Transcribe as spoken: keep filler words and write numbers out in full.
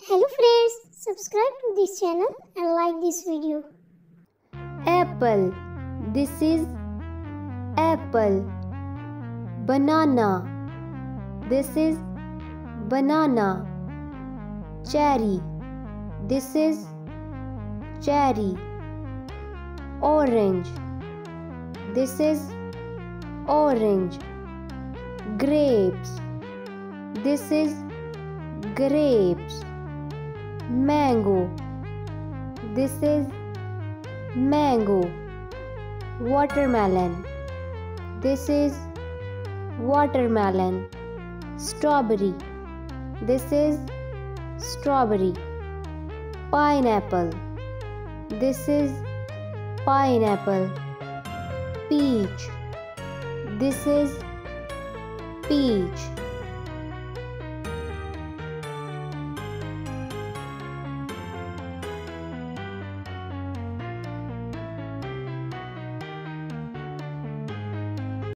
Hello friends, subscribe to this channel and like this video. Apple. This is apple. Banana. This is banana. Cherry. This is cherry. Orange. This is orange. Grapes. This is grapes. Mango. This is mango. Watermelon. This is watermelon. Strawberry. This is strawberry. Pineapple. This is pineapple. Peach. This is peach.